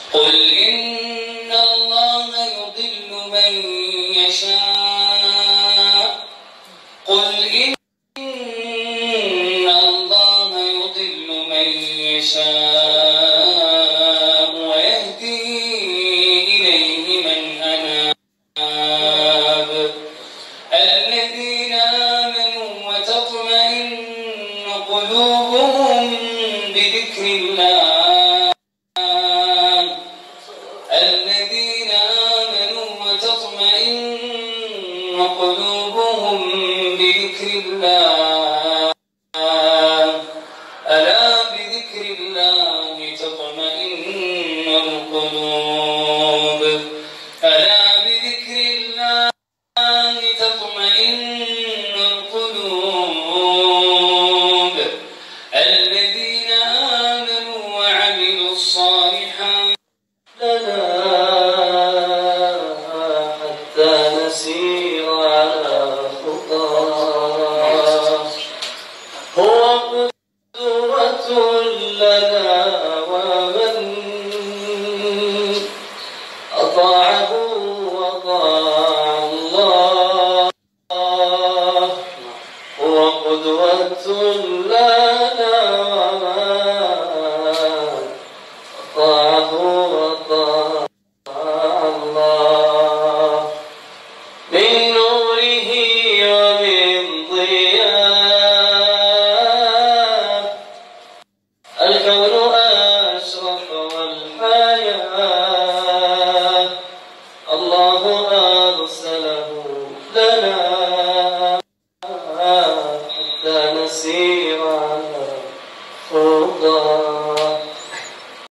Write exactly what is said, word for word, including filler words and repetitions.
قل إن الله يضل من يشاء قل إن الله يضل من يشاء ويهدي إليه من أناب الذين آمنوا وتطمئن قلوبهم بذكر الله الذين آمنوا وتطمئن قلوبهم بذكر الله ألا بذكر الله تطمئن القلوب ألا بذكر الله تطمئن القلوب الذين آمنوا وعملوا الصالحات لنا